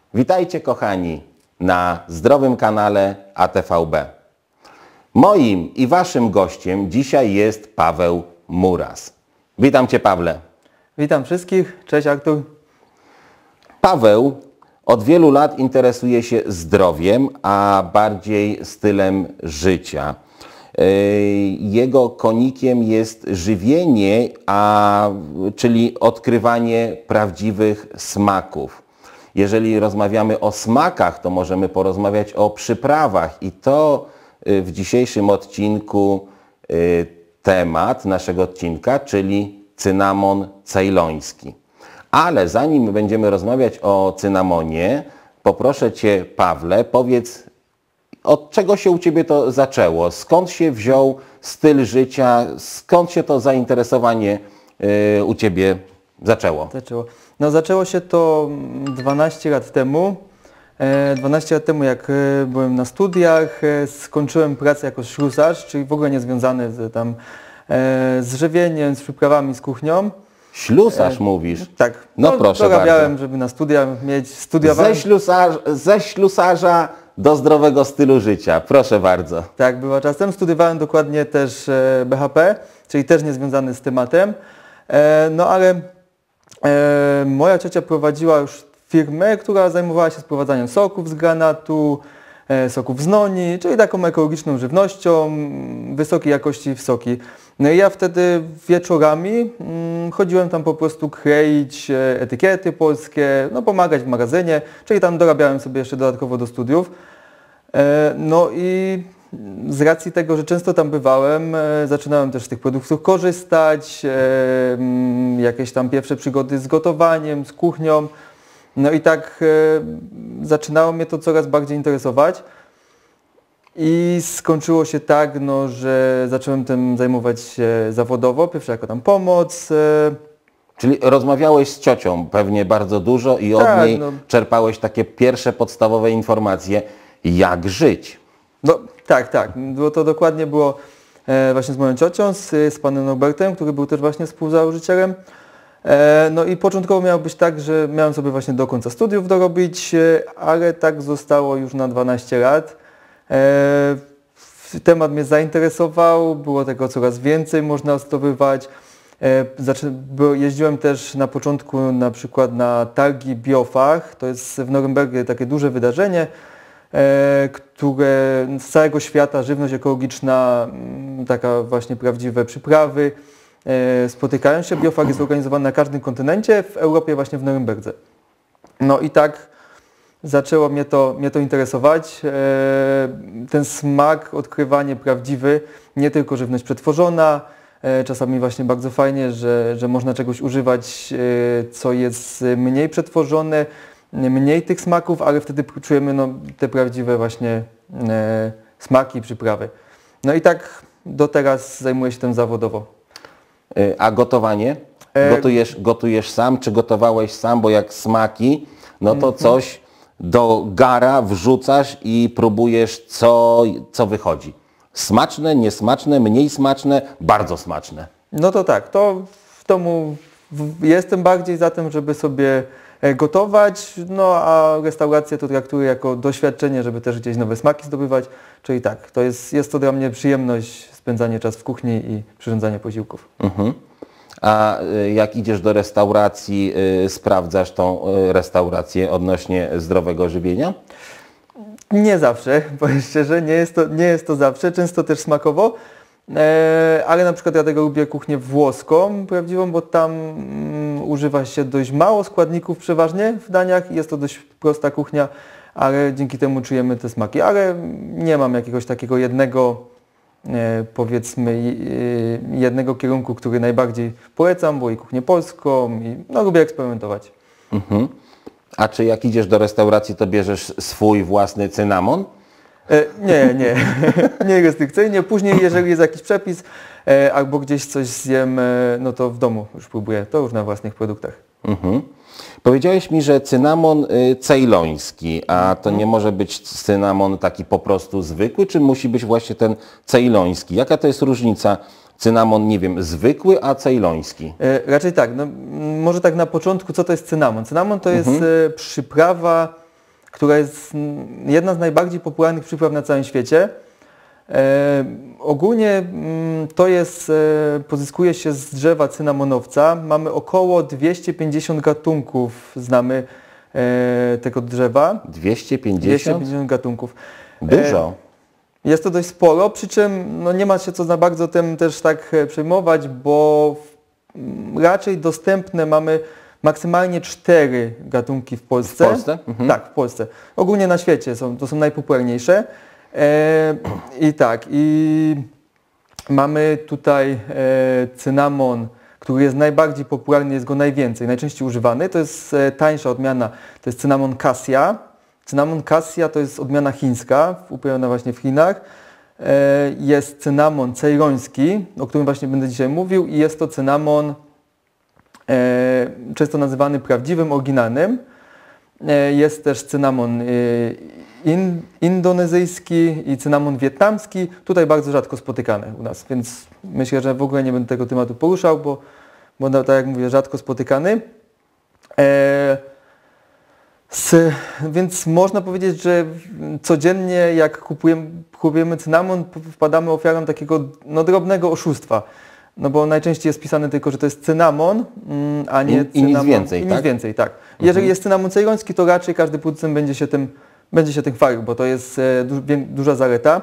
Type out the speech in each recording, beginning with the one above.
Witajcie kochani na zdrowym kanale ATVB. Moim i waszym gościem dzisiaj jest Paweł Muras. Witam cię, Pawle. Witam wszystkich, cześć Artur. Paweł od wielu lat interesuje się zdrowiem, a bardziej stylem życia. Jego konikiem jest żywienie, czyli odkrywanie prawdziwych smaków. Jeżeli rozmawiamy o smakach, to możemy porozmawiać o przyprawach i to w dzisiejszym odcinku temat naszego odcinka, czyli cynamon ceyloński. Ale zanim będziemy rozmawiać o cynamonie, poproszę cię, Pawle, powiedz, od czego się u ciebie to zaczęło? Skąd się wziął styl życia? Skąd się to zainteresowanie u ciebie zaczęło? Zaczęło się to 12 lat temu. 12 lat temu, jak byłem na studiach, skończyłem pracę jako ślusarz, czyli w ogóle niezwiązany z żywieniem, z przyprawami, z kuchnią. Ślusarz mówisz? Tak. No proszę dorabiałem, bardzo. żeby na studia mieć, studiowałem. Ze ślusarza do zdrowego stylu życia. Proszę bardzo. Tak, była czasem. Studiowałem dokładnie też BHP, czyli też niezwiązany z tematem. Ale moja ciocia prowadziła już firmę, która zajmowała się sprowadzaniem soków z granatu, soków z noni, czyli taką ekologiczną żywnością, wysokiej jakości soki. No i ja wtedy wieczorami chodziłem tam po prostu kleić etykiety polskie, pomagać w magazynie, czyli tam dorabiałem sobie jeszcze dodatkowo do studiów. No i z racji tego, że często tam bywałem, zaczynałem też z tych produktów korzystać, jakieś tam pierwsze przygody z gotowaniem, z kuchnią. No i tak zaczynało mnie to coraz bardziej interesować i skończyło się tak, że zacząłem tym zajmować się zawodowo, pierwsze jako tam pomoc. Czyli rozmawiałeś z ciocią pewnie bardzo dużo i od niej czerpałeś takie pierwsze podstawowe informacje, jak żyć. Tak. To dokładnie było właśnie z moją ciocią, z panem Norbertem, który był też właśnie współzałożycielem. No i początkowo miało być tak, że miałem sobie właśnie do końca studiów dorobić, ale tak zostało już na 12 lat. Temat mnie zainteresował, było tego coraz więcej można zdobywać. Jeździłem też na początku na przykład na targi Biofach, to jest w Norymbergie takie duże wydarzenie, które z całego świata, żywność ekologiczna, taka właśnie prawdziwe przyprawy spotykają się. Biofach jest organizowany na każdym kontynencie, w Europie właśnie w Norymberdze. No i tak zaczęło mnie to interesować. Ten smak, odkrywanie prawdziwy, nie tylko żywność przetworzona, czasami właśnie bardzo fajnie, że można czegoś używać, co jest mniej przetworzone, mniej tych smaków, ale wtedy czujemy te prawdziwe właśnie smaki, przyprawy. No i tak do teraz zajmuję się tym zawodowo. A gotowanie? Gotujesz sam, czy gotowałeś sam? Bo jak smaki, to coś do gara wrzucasz i próbujesz, co wychodzi. Smaczne, niesmaczne, mniej smaczne, bardzo smaczne. No to tak, to w domu jestem bardziej za tym, żeby sobie gotować, a restaurację to traktuję jako doświadczenie, żeby też gdzieś nowe smaki zdobywać. Czyli tak, to jest to dla mnie przyjemność, spędzanie czasu w kuchni i przyrządzanie posiłków. A jak idziesz do restauracji, sprawdzasz tą restaurację odnośnie zdrowego żywienia? Nie zawsze, powiem szczerze, nie jest to zawsze, często też smakowo, ale na przykład ja tego lubię kuchnię włoską prawdziwą, bo tam używa się dość mało składników przeważnie w daniach i jest to dość prosta kuchnia, ale dzięki temu czujemy te smaki, ale nie mam jakiegoś takiego jednego kierunku, który najbardziej polecam, bo i kuchnię polską i lubię eksperymentować. A czy jak idziesz do restauracji, to bierzesz swój własny cynamon? Nie restrykcyjnie. Później, jeżeli jest jakiś przepis albo gdzieś coś zjem, to w domu już próbuję. To już na własnych produktach. Powiedziałeś mi, że cynamon ceyloński, a to nie może być cynamon taki po prostu zwykły, czy musi być właśnie ten ceyloński? Jaka to jest różnica cynamon, nie wiem, zwykły, a ceyloński? Raczej tak. No, może tak na początku, co to jest cynamon? Cynamon to jest przyprawa która jest jedna z najbardziej popularnych przypraw na całym świecie. Ogólnie to jest, pozyskuje się z drzewa cynamonowca. Mamy około 250 gatunków, znamy tego drzewa. 250 gatunków. Dużo. Jest to dość sporo, przy czym no nie ma się co za bardzo tym też tak przejmować, bo raczej dostępne mamy maksymalnie 4 gatunki w Polsce. W Polsce? Mhm. Tak, w Polsce. Ogólnie na świecie to są najpopularniejsze. I mamy tutaj cynamon, który jest najbardziej popularny, jest go najwięcej, najczęściej używany. To jest tańsza odmiana, to jest cynamon cassia. Cynamon cassia to jest odmiana chińska, uprawiana właśnie w Chinach. Jest cynamon ceyloński, o którym właśnie będę dzisiaj mówił, i jest to cynamon często nazywany prawdziwym, oryginalnym. Jest też cynamon indonezyjski i cynamon wietnamski, tutaj bardzo rzadko spotykane u nas, więc myślę, że w ogóle nie będę tego tematu poruszał, bo tak jak mówię, rzadko spotykany. Więc można powiedzieć, że codziennie jak kupujemy cynamon, wpadamy ofiarą takiego drobnego oszustwa. No bo najczęściej jest pisane tylko, że to jest cynamon, a nie cynamon. I nic więcej, tak? Nic więcej, tak. Jeżeli jest cynamon ceyloński, to raczej każdy producent będzie się tym chwalił, bo to jest duża zaleta.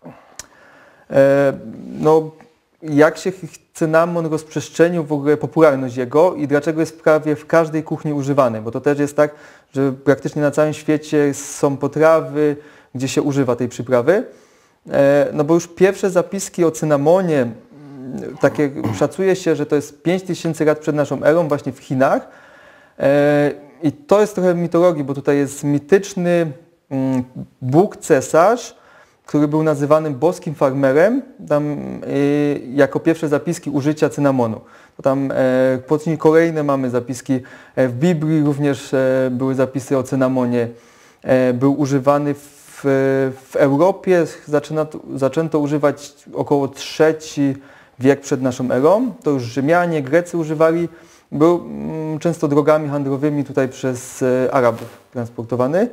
Jak się cynamon rozprzestrzenił, w ogóle popularność jego i dlaczego jest prawie w każdej kuchni używany, bo to też jest tak, że praktycznie na całym świecie są potrawy, gdzie się używa tej przyprawy. No bo już pierwsze zapiski o cynamonie, takie szacuje się, że to jest 5000 lat przed naszą erą właśnie w Chinach. I to jest trochę mitologii, bo tutaj jest mityczny Bóg cesarz, który był nazywany boskim farmerem, tam jako pierwsze zapiski użycia cynamonu. Bo tam później kolejne mamy zapiski w Biblii, również były zapisy o cynamonie. Był używany w Europie, zaczęto używać około III wiek przed naszą erą. To już Rzymianie, Grecy używali. Był często drogami handlowymi tutaj przez Arabów transportowany.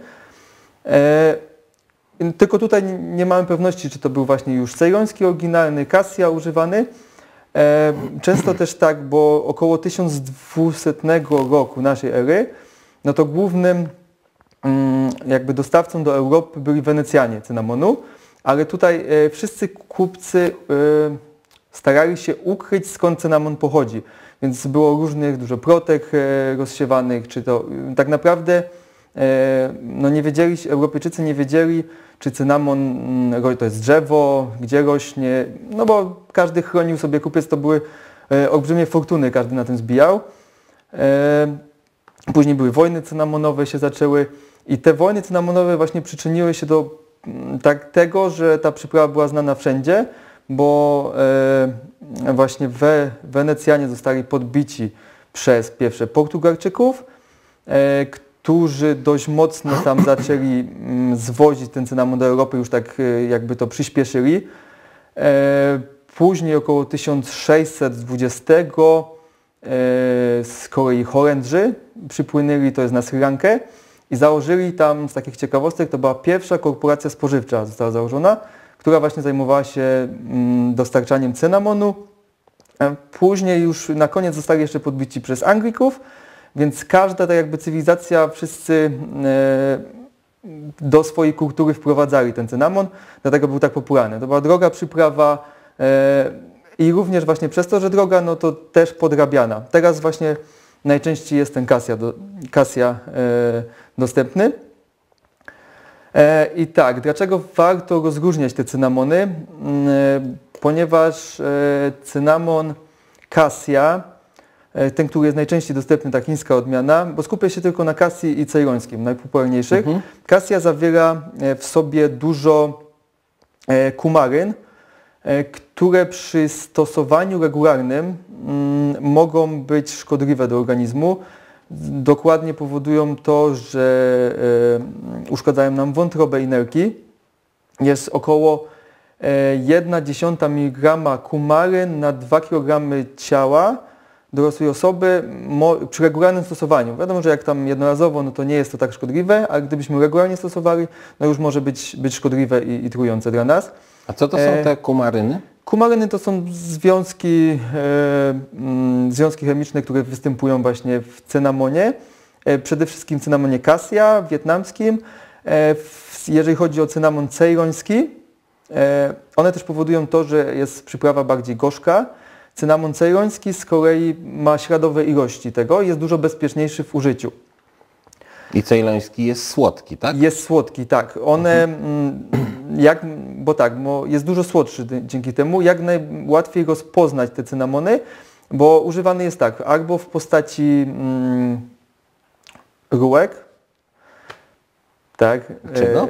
Tylko tutaj nie mamy pewności, czy to był właśnie już ceyloński oryginalny, cassia używany. Często też tak, bo około 1200 roku naszej ery, no to głównym jakby dostawcą do Europy byli Wenecjanie cynamonu, ale tutaj wszyscy kupcy starali się ukryć, skąd cynamon pochodzi. Więc było dużo plotek rozsiewanych, czy to tak naprawdę Europejczycy nie wiedzieli, czy cynamon to jest drzewo, gdzie rośnie, no bo każdy chronił sobie kupiec, to były olbrzymie fortuny, każdy na tym zbijał. Później były wojny cynamonowe się zaczęły i te wojny cynamonowe właśnie przyczyniły się do tego, że ta przyprawa była znana wszędzie, bo właśnie Wenecjanie zostali podbici przez pierwsze Portugalczyków, którzy dość mocno tam zaczęli zwozić ten cynamon do Europy, już tak jakby to przyspieszyli. Później około 1620 z kolei Holendrzy przypłynęli, to jest na Sri Lankę, i założyli tam, z takich ciekawostek, to była pierwsza korporacja spożywcza, została założona, która właśnie zajmowała się dostarczaniem cynamonu. Później już na koniec zostali jeszcze podbici przez Anglików, więc każda tak jakby cywilizacja, wszyscy do swojej kultury wprowadzali ten cynamon, dlatego był tak popularny. To była droga przyprawa i również właśnie przez to, że droga, no to też podrabiana. Teraz właśnie najczęściej jest ten cassia dostępny. I tak, dlaczego warto rozróżniać te cynamony? Ponieważ cynamon cassia, ten, który jest najczęściej dostępny, ta chińska odmiana, bo skupię się tylko na cassii i ceylońskim, najpopularniejszych. Cassia zawiera w sobie dużo kumaryn, które przy stosowaniu regularnym mogą być szkodliwe do organizmu. Dokładnie powodują to, że uszkadzają nam wątrobę i nerki. Jest około 1/10 mg kumaryn na 2 kg ciała dorosłej osoby przy regularnym stosowaniu. Wiadomo, że jak tam jednorazowo, no to nie jest to tak szkodliwe, ale gdybyśmy regularnie stosowali, no już może być szkodliwe i trujące dla nas. A co to są te kumaryny? Kumaryny to są związki chemiczne, które występują właśnie w cynamonie. Przede wszystkim cynamonie cassia wietnamskim. Jeżeli chodzi o cynamon ceyloński, one też powodują to, że jest przyprawa bardziej gorzka. Cynamon ceyloński z kolei ma śladowe ilości tego i jest dużo bezpieczniejszy w użyciu. I ceyloński jest słodki, tak? Jest słodki, tak. One, bo jest dużo słodszy dzięki temu, jak najłatwiej rozpoznać te cynamony, bo używany jest tak, albo w postaci rółek, tak. Czego?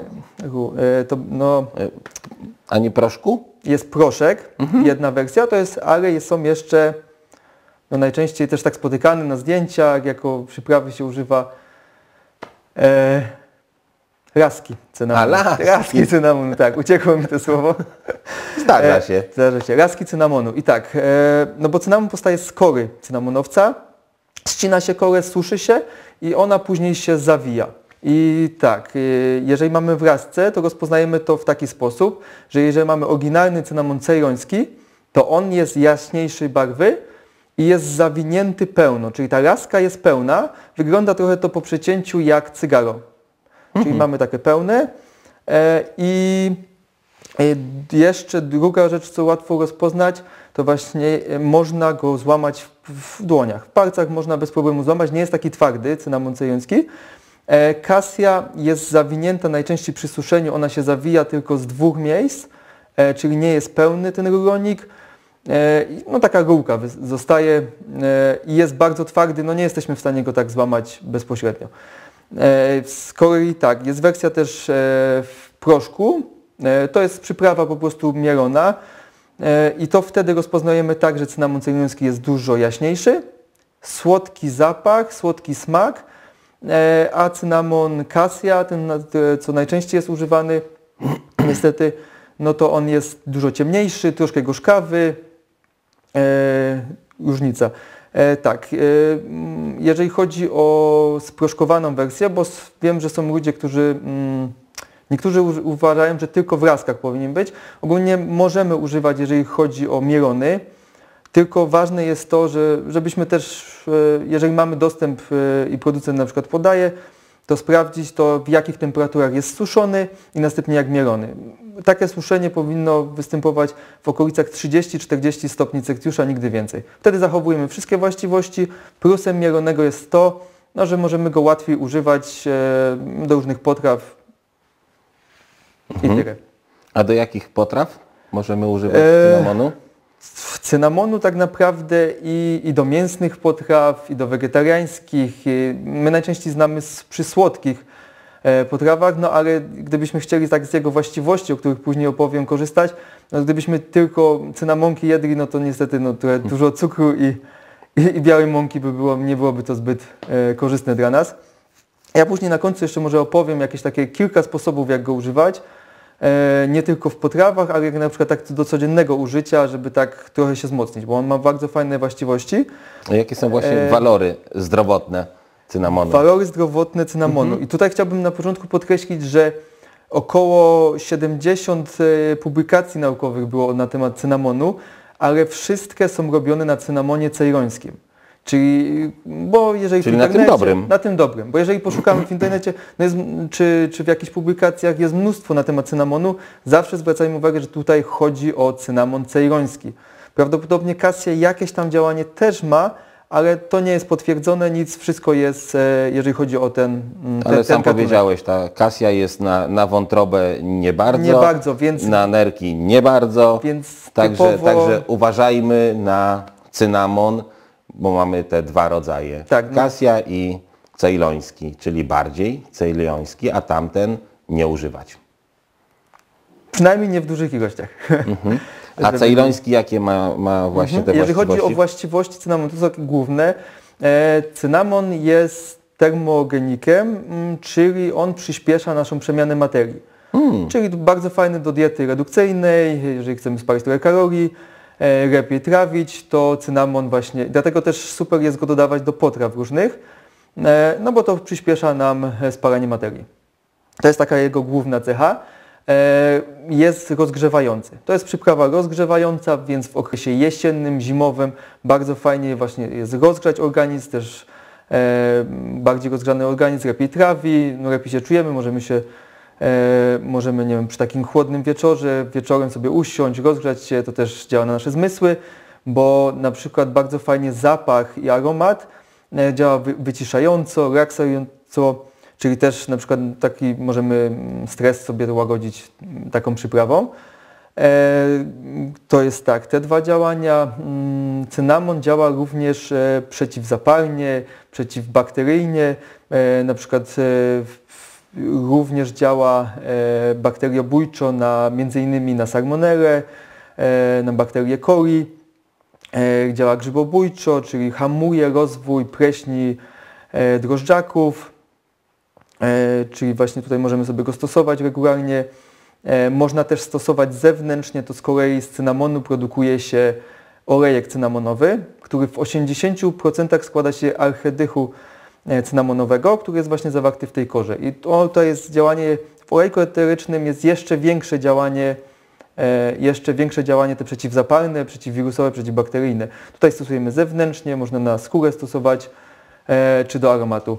A nie proszku? Jest proszek, jedna wersja, ale są jeszcze, najczęściej też tak spotykany na zdjęciach, jako przyprawy się używa laski cynamonu. Laski cynamonu, tak, uciekło mi to słowo. Zdarza się. Zdarza się. Laski cynamonu. I tak, bo cynamon powstaje z kory cynamonowca, ścina się korę, suszy się i ona później się zawija. I tak, jeżeli mamy w lasce, to rozpoznajemy to w taki sposób, że jeżeli mamy oryginalny cynamon ceyloński, to on jest jaśniejszej barwy i jest zawinięty pełno, czyli ta laska jest pełna, wygląda trochę to po przecięciu jak cygaro. Czyli mamy takie pełne i jeszcze druga rzecz, co łatwo rozpoznać, to właśnie można go złamać w dłoniach. W palcach można bez problemu złamać, nie jest taki twardy cynamon ceyloński. Cassia jest zawinięta najczęściej przy suszeniu, ona się zawija tylko z 2 miejsc, czyli nie jest pełny ten rulonik. Taka rurka zostaje i jest bardzo twardy, nie jesteśmy w stanie go tak złamać bezpośrednio. Z kolei tak, jest wersja też w proszku, to jest przyprawa po prostu mielona i to wtedy rozpoznajemy tak, że cynamon ceyloński jest dużo jaśniejszy, słodki zapach, słodki smak, a cynamon cassia, ten co najczęściej jest używany, niestety, to on jest dużo ciemniejszy, troszkę gorzkawy, różnica. Tak, jeżeli chodzi o sproszkowaną wersję, bo wiem, że są ludzie, niektórzy uważają, że tylko w laskach powinien być. Ogólnie możemy używać, jeżeli chodzi o mielony, tylko ważne jest to, żebyśmy też, jeżeli mamy dostęp i producent na przykład podaje, to sprawdzić to, w jakich temperaturach jest suszony i następnie jak mielony. Takie suszenie powinno występować w okolicach 30-40 stopni Celsjusza, nigdy więcej. Wtedy zachowujemy wszystkie właściwości. Plusem mielonego jest to, że możemy go łatwiej używać do różnych potraw i tyle. A do jakich potraw możemy używać cynamonu? Cynamonu tak naprawdę i do mięsnych potraw, i do wegetariańskich. My najczęściej znamy przy słodkich potrawach, ale gdybyśmy chcieli tak z jego właściwości, o których później opowiem, korzystać, gdybyśmy tylko cynamonki jedli, to niestety trochę dużo cukru i białej mąki nie byłoby to zbyt korzystne dla nas. Ja później na końcu jeszcze może opowiem jakieś takie kilka sposobów, jak go używać. Nie tylko w potrawach, ale jak na przykład tak do codziennego użycia, żeby tak trochę się wzmocnić, bo on ma bardzo fajne właściwości. A jakie są właśnie walory zdrowotne cynamonu? Walory zdrowotne cynamonu. I tutaj chciałbym na początku podkreślić, że około 70 publikacji naukowych było na temat cynamonu, ale wszystkie są robione na cynamonie ceylońskim. Czyli na tym dobrym. Na tym dobrym, bo jeżeli poszukamy w internecie, czy w jakichś publikacjach jest mnóstwo na temat cynamonu, zawsze zwracajmy uwagę, że tutaj chodzi o cynamon ceyloński. Prawdopodobnie cassia jakieś tam działanie też ma, ale to nie jest potwierdzone, nic, wszystko jest, jeżeli chodzi o ten Ale sam powiedziałeś, ta cassia jest na wątrobę nie bardzo, więc na nerki nie bardzo, więc także uważajmy na cynamon, bo mamy te 2 rodzaje, cassia i ceyloński, czyli bardziej ceyloński, a tamten nie używać. Przynajmniej nie w dużych ilościach. A ceyloński jakie ma właśnie te Jeżeli właściwości? chodzi o właściwości cynamonu, to są takie główne. Cynamon jest termogenikiem, czyli on przyspiesza naszą przemianę materii. Czyli bardzo fajny do diety redukcyjnej, jeżeli chcemy spalić trochę kalorii. lepiej trawić, to cynamon właśnie, dlatego też super jest go dodawać do potraw różnych, no bo to przyspiesza nam spalanie materii. To jest taka jego główna cecha. Jest rozgrzewający. To jest przyprawa rozgrzewająca, więc w okresie jesiennym, zimowym bardzo fajnie właśnie jest rozgrzać organizm, też bardziej rozgrzany organizm lepiej trawi, no lepiej się czujemy, możemy, nie wiem, przy takim chłodnym wieczorem sobie usiąść, rozgrzać się, to też działa na nasze zmysły, bo na przykład bardzo fajnie zapach i aromat działa wyciszająco, relaksująco, czyli też na przykład taki możemy stres sobie łagodzić taką przyprawą. To jest tak, te dwa działania. Cynamon działa również przeciwzapalnie, przeciwbakteryjnie, na przykład również działa bakteriobójczo między innymi na salmonellę, na bakterię coli, działa grzybobójczo, czyli hamuje rozwój pleśni drożdżaków, czyli właśnie tutaj możemy sobie go stosować regularnie. Można też stosować zewnętrznie, to z kolei z cynamonu produkuje się olejek cynamonowy, który w 80% składa się aldehydu cynamonowego, który jest właśnie zawarty w tej korze. I to jest działanie, w olejku eterycznym jest jeszcze większe działanie te przeciwzapalne, przeciwwirusowe, przeciwbakteryjne. Tutaj stosujemy zewnętrznie, można na skórę stosować, czy do aromatu.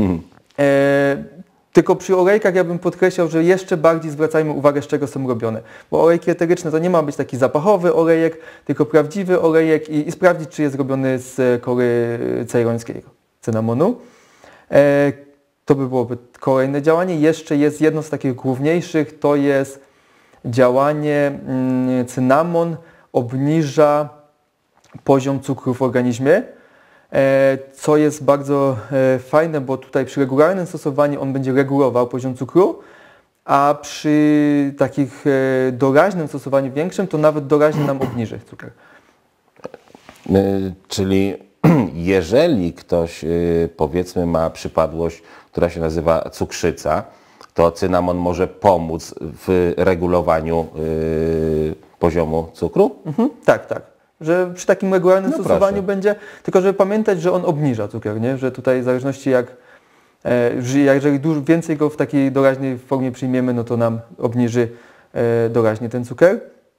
Tylko przy olejkach ja bym podkreślał, że jeszcze bardziej zwracajmy uwagę, z czego są robione. Bo olejki eteryczne to nie ma być taki zapachowy olejek, tylko prawdziwy olejek i sprawdzić, czy jest robiony z kory ceylońskiego, cynamonu. To by byłoby kolejne działanie. Jeszcze jest jedno z takich główniejszych, to jest działanie, cynamon obniża poziom cukru w organizmie, co jest bardzo fajne, bo tutaj przy regularnym stosowaniu on będzie regulował poziom cukru, a przy takich doraźnym stosowaniu większym to nawet doraźnie nam obniży cukier. Czyli jeżeli ktoś, powiedzmy, ma przypadłość, która się nazywa cukrzyca, to cynamon może pomóc w regulowaniu poziomu cukru? Tak, tak. Że przy takim regularnym stosowaniu będzie, tylko żeby pamiętać, że on obniża cukier, nie? Że tutaj w zależności jeżeli więcej go w takiej doraźnej formie przyjmiemy, no to nam obniży doraźnie ten cukier.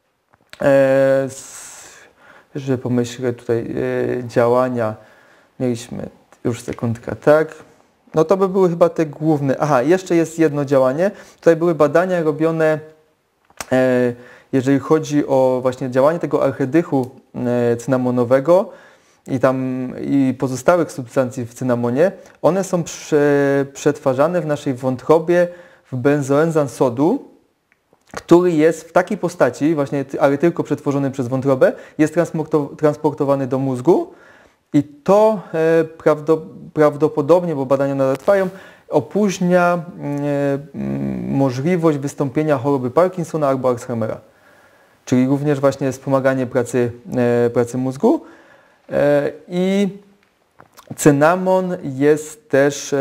Że pomyślę tutaj działania, mieliśmy już sekundkę, tak. No to by były chyba te główne. Aha, jeszcze jest jedno działanie. Tutaj były badania robione, jeżeli chodzi o właśnie działanie tego aldehydu cynamonowego i pozostałych substancji w cynamonie. One są przetwarzane w naszej wątrobie w benzoenzan sodu, który jest w takiej postaci, właśnie, ale tylko przetworzony przez wątrobę, jest transportowany do mózgu i to prawdopodobnie, bo badania nadal trwają, opóźnia możliwość wystąpienia choroby Parkinsona albo Alzheimera. Czyli również właśnie wspomaganie pracy mózgu. I cynamon jest też,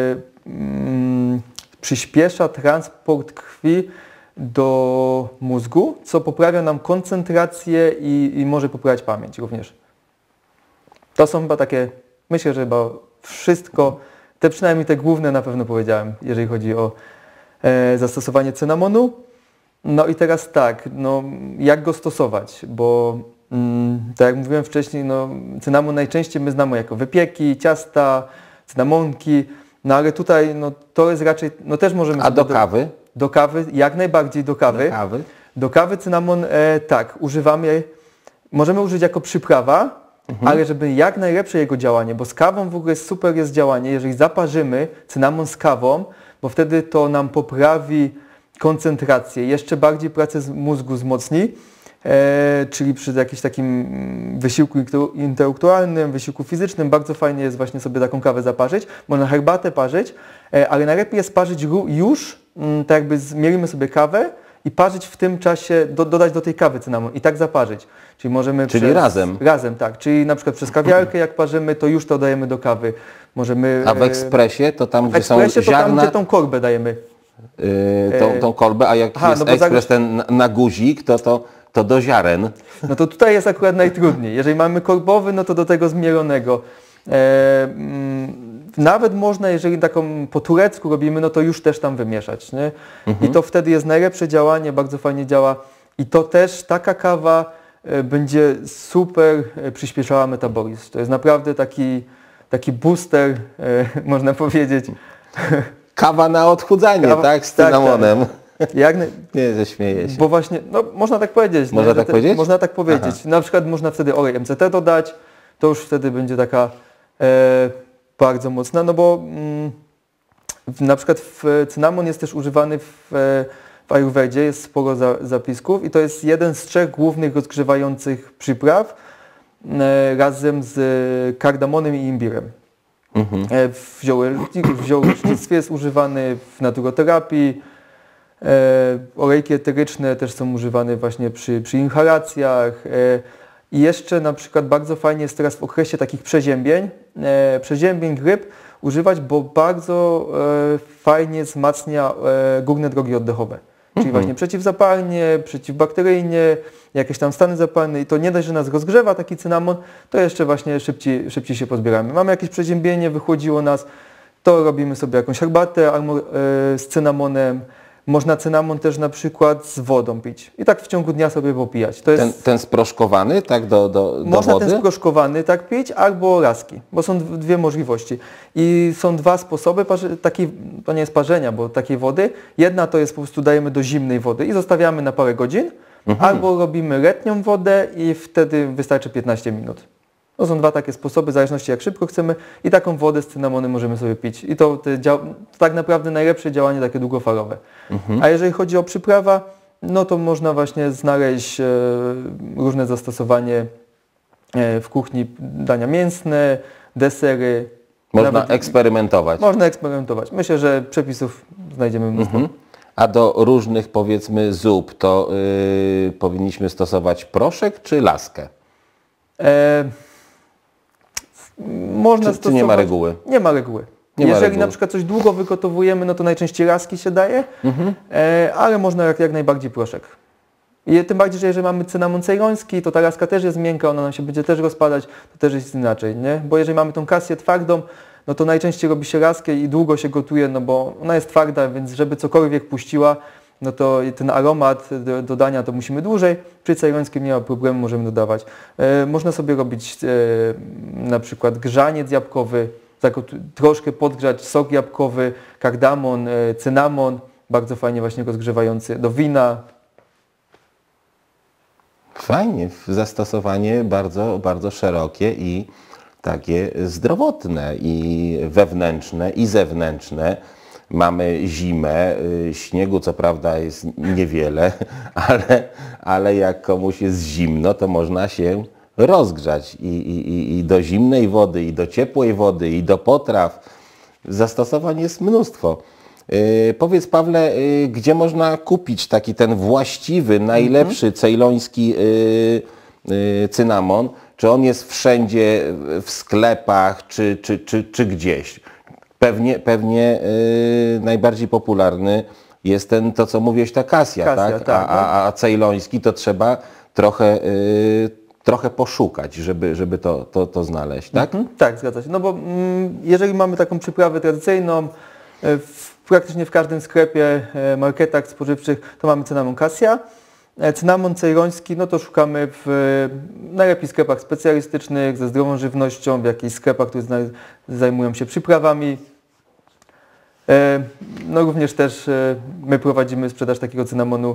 przyspiesza transport krwi do mózgu, co poprawia nam koncentrację i może poprawiać pamięć również. To są chyba takie, myślę, że chyba wszystko, przynajmniej te główne na pewno powiedziałem, jeżeli chodzi o zastosowanie cynamonu. No i teraz tak, no jak go stosować, bo tak jak mówiłem wcześniej, no cynamon najczęściej my znamy jako wypieki, ciasta, cynamonki, no ale tutaj no to jest raczej, no też możemy... A do kawy? Do kawy, jak najbardziej do kawy. Do kawy cynamon, tak, używamy, możemy użyć jako przyprawa, ale żeby jak najlepsze jego działanie, bo z kawą w ogóle super jest działanie, jeżeli zaparzymy cynamon z kawą, bo wtedy to nam poprawi koncentrację, jeszcze bardziej pracę mózgu wzmocni, czyli przy jakimś takim wysiłku intelektualnym, wysiłku fizycznym, bardzo fajnie jest właśnie sobie taką kawę zaparzyć, można herbatę parzyć, ale najlepiej jest parzyć już, tak jakby zmielimy sobie kawę i parzyć w tym czasie, dodać do tej kawy cynamon i tak zaparzyć. Czyli możemy razem? Razem, tak. Czyli na przykład przez kawiarkę jak parzymy, to już to dajemy do kawy. Możemy... A w ekspresie to tam, gdzie są ziarna? To tam, gdzie tą korbę dajemy. Tą kolbę, a jak jest ekspres ten na guzik, to to do ziaren. No to tutaj jest akurat najtrudniej. Jeżeli mamy korbowy, no to do tego zmielonego. Nawet można, jeżeli taką po turecku robimy, no to już też tam wymieszać, nie? I to wtedy jest najlepsze działanie, bardzo fajnie działa. I to też taka kawa będzie super przyspieszała metabolizm. To jest naprawdę taki booster, można powiedzieć. Kawa na odchudzanie, tak? Z cynamonem. Nie, ześmieję się. Bo właśnie, no można tak powiedzieć. Można tak powiedzieć? Można tak powiedzieć. Aha. Na przykład można wtedy olej MCT dodać, to już wtedy będzie taka bardzo mocna, no bo na przykład cynamon jest też używany w Ayurvedzie, jest sporo zapisków i to jest jeden z 3 głównych rozgrzewających przypraw razem z kardamonem i imbirem. W ziołecznictwie jest używany, w naturoterapii, olejki eteryczne też są używane właśnie przy inhalacjach i jeszcze na przykład bardzo fajnie jest teraz w okresie takich przeziębień gryp używać, bo bardzo fajnie wzmacnia górne drogi oddechowe. Czyli właśnie przeciwzapalnie, przeciwbakteryjnie, jakieś tam stany zapalne i to nie dość, że nas rozgrzewa taki cynamon, to jeszcze właśnie szybciej się pozbieramy. Mamy jakieś przeziębienie, wychłodziło nas, to robimy sobie jakąś herbatę z cynamonem. Można cynamon też na przykład z wodą pić i tak w ciągu dnia sobie popijać. To jest ten sproszkowany, tak, do można wody? Ten sproszkowany tak pić, albo laski, bo są 2 możliwości. I są 2 sposoby, to nie jest parzenia, bo takiej wody. Jedna to jest po prostu dajemy do zimnej wody i zostawiamy na parę godzin, albo robimy letnią wodę i wtedy wystarczy 15 minut. To są 2 takie sposoby, w zależności jak szybko chcemy i taką wodę z cynamonem możemy sobie pić. I to tak naprawdę najlepsze działanie takie długofalowe. A jeżeli chodzi o przyprawa, no to można właśnie znaleźć różne zastosowanie w kuchni, dania mięsne, desery. Można eksperymentować. Można eksperymentować. Myślę, że przepisów znajdziemy mnóstwo. A do różnych, powiedzmy, zup to powinniśmy stosować proszek czy laskę? Można czy nie ma reguły? Nie ma reguły. Jeżeli na przykład coś długo wygotowujemy, no to najczęściej laski się daje, ale można jak najbardziej proszek. I tym bardziej, że jeżeli mamy cynamon ceyloński, to ta laska też jest miękka, ona nam się będzie też rozpadać, to też jest inaczej, nie? Bo jeżeli mamy tą kasję twardą, no to najczęściej robi się laskę i długo się gotuje, no bo ona jest twarda, więc żeby cokolwiek puściła, no to ten aromat dodania to musimy dłużej. Przy ceylońskim nie ma problemu, możemy dodawać. Można sobie robić na przykład grzaniec jabłkowy, troszkę podgrzać sok jabłkowy, kardamon, cynamon, bardzo fajnie właśnie rozgrzewający do wina. Fajnie, zastosowanie bardzo, bardzo szerokie i takie zdrowotne i wewnętrzne i zewnętrzne. Mamy zimę, śniegu co prawda jest niewiele, ale jak komuś jest zimno, to można się rozgrzać i do zimnej wody, i do ciepłej wody, i do potraw. Zastosowań jest mnóstwo. Powiedz, Pawle, gdzie można kupić taki ten właściwy, najlepszy ceyloński cynamon? Czy on jest wszędzie w sklepach, czy gdzieś? Pewnie najbardziej popularny jest to co mówiłeś, ta kasja, tak? A ceyloński to trzeba trochę poszukać, żeby to znaleźć, tak? Tak, zgadza się. No bo jeżeli mamy taką przyprawę tradycyjną, praktycznie w każdym sklepie, marketach spożywczych, to mamy cynamon kasja. Cynamon ceyloński, no to szukamy w najlepiej sklepach specjalistycznych, ze zdrową żywnością, w jakichś sklepach, które zajmują się przyprawami. No również też my prowadzimy sprzedaż takiego cynamonu.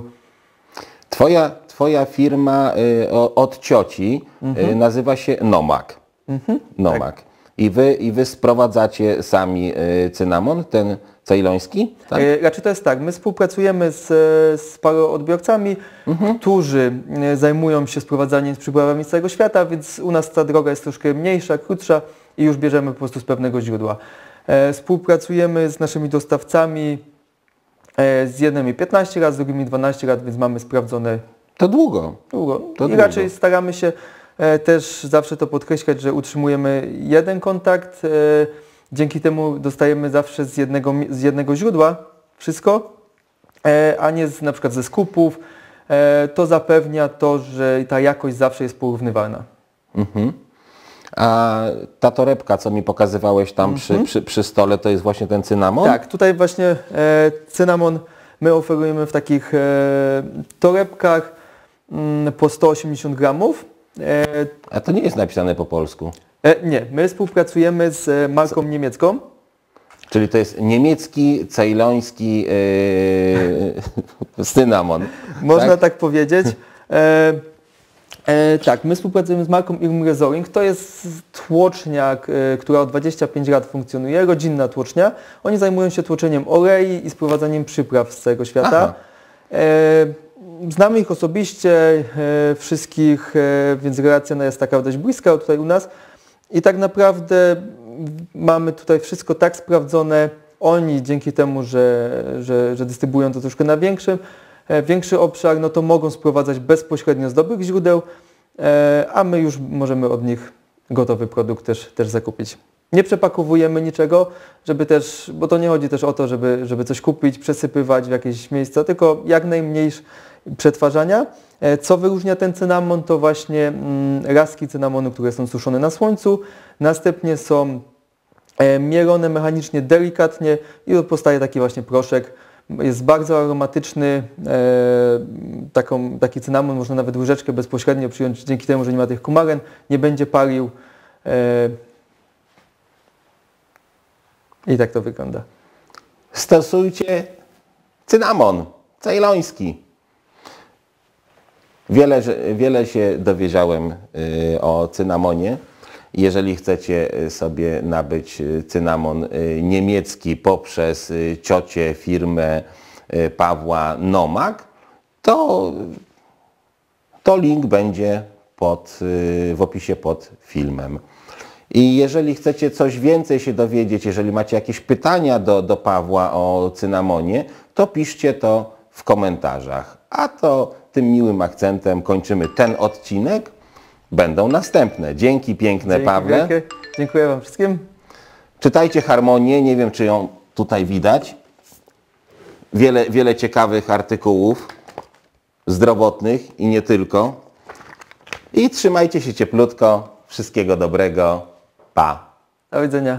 Twoja firma od cioci nazywa się Nomak. Nomak. Tak. I wy sprowadzacie sami cynamon, ten ceyloński? Tak? Raczej to jest tak, my współpracujemy z paru odbiorcami, którzy zajmują się sprowadzaniem z przyprawami z całego świata, więc u nas ta droga jest troszkę mniejsza, krótsza i już bierzemy po prostu z pewnego źródła. Współpracujemy z naszymi dostawcami, z jednymi 15 lat, z drugimi 12 lat, więc mamy sprawdzone. To długo. I raczej staramy się też zawsze to podkreślać, że utrzymujemy jeden kontakt, dzięki temu dostajemy zawsze z jednego źródła wszystko, a nie na przykład ze skupów, to zapewnia to, że ta jakość zawsze jest porównywalna. A ta torebka, co mi pokazywałeś tam przy stole, to jest właśnie ten cynamon? Tak, tutaj właśnie cynamon my oferujemy w takich torebkach po 180 gramów. A to nie jest napisane po polsku. Nie, my współpracujemy z marką niemiecką. Czyli to jest niemiecki, cejloński cynamon. Można tak powiedzieć. Tak, my współpracujemy z marką Irmrezoring. To jest tłocznia, która od 25 lat funkcjonuje, rodzinna tłocznia. Oni zajmują się tłoczeniem olei i sprowadzaniem przypraw z całego świata. Znamy ich osobiście, wszystkich, więc relacja jest taka dość bliska tutaj u nas. I tak naprawdę mamy tutaj wszystko tak sprawdzone. Oni dzięki temu, że dystrybuują to troszkę na większy obszar, no to mogą sprowadzać bezpośrednio z dobrych źródeł, a my już możemy od nich gotowy produkt też zakupić. Nie przepakowujemy niczego, żeby też, bo to nie chodzi też o to, żeby coś kupić, przesypywać w jakieś miejsca, tylko jak najmniejsze przetwarzania. Co wyróżnia ten cynamon, to właśnie rastki cynamonu, które są suszone na słońcu, następnie są mielone mechanicznie delikatnie i powstaje taki właśnie proszek. Jest bardzo aromatyczny, taki cynamon można nawet łyżeczkę bezpośrednio przyjąć, dzięki temu, że nie ma tych kumaren, nie będzie palił. I tak to wygląda. Stosujcie cynamon cejloński. Wiele się dowiedziałem o cynamonie. Jeżeli chcecie sobie nabyć cynamon niemiecki poprzez ciocię, firmę Pawła Nomak, to link będzie w opisie pod filmem. I jeżeli chcecie coś więcej się dowiedzieć, jeżeli macie jakieś pytania do Pawła o cynamonie, to piszcie to w komentarzach. A to tym miłym akcentem kończymy ten odcinek. Będą następne. Dzięki piękne, Dzięki Pawle. wielkie. Dziękuję Wam wszystkim. Czytajcie Harmonię, nie wiem czy ją tutaj widać. Wiele ciekawych artykułów zdrowotnych i nie tylko. I trzymajcie się cieplutko. Wszystkiego dobrego. Pa. Do widzenia.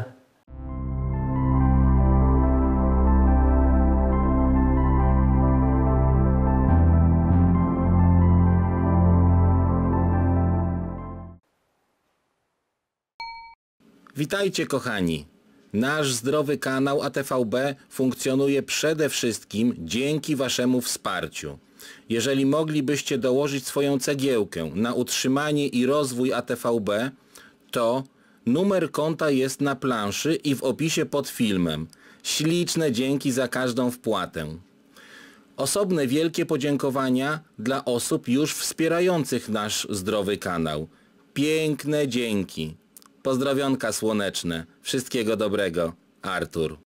Witajcie kochani! Nasz zdrowy kanał ATVB funkcjonuje przede wszystkim dzięki Waszemu wsparciu. Jeżeli moglibyście dołożyć swoją cegiełkę na utrzymanie i rozwój ATVB, to numer konta jest na planszy i w opisie pod filmem. Śliczne dzięki za każdą wpłatę. Osobne wielkie podziękowania dla osób już wspierających nasz zdrowy kanał. Piękne dzięki. Pozdrowionka słoneczne. Wszystkiego dobrego. Artur.